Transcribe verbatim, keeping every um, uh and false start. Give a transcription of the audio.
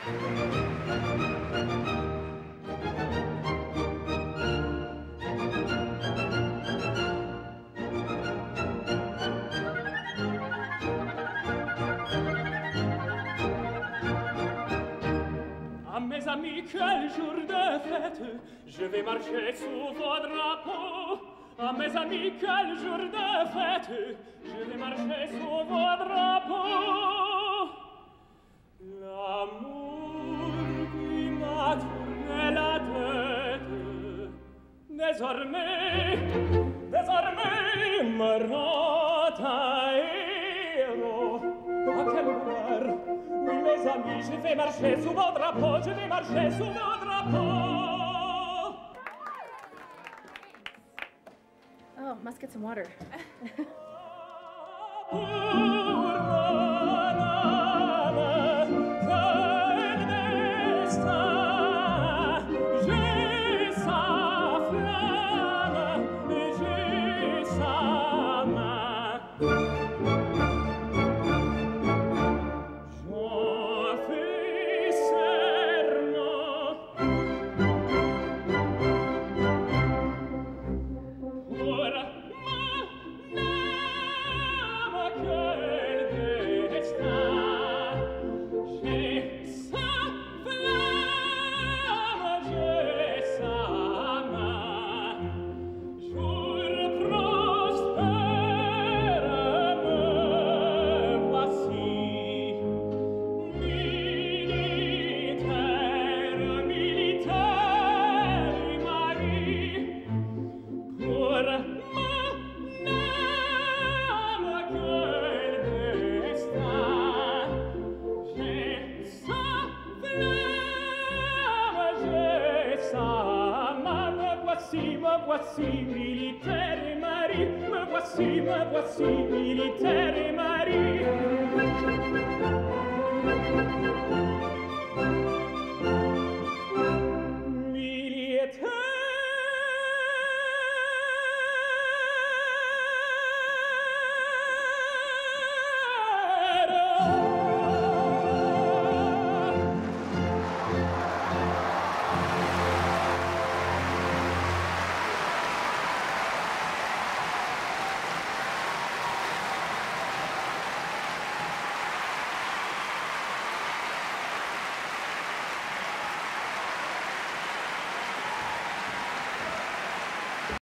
Mes amis, quel jour de fête, je vais marcher sous vos drapeaux. À mes amis, quel jour de fête, je vais marcher sous vos drapeaux. L'amour qui m'a tourné la tête, désormais, désormais me rend un héros. À quel heure? Oui, mes amis, je vais marcher sous vos drapeaux, je vais marcher sous vos drapeaux. Oh, must get some water. Voici militaire et mari, me voici, me voici militaire et mari.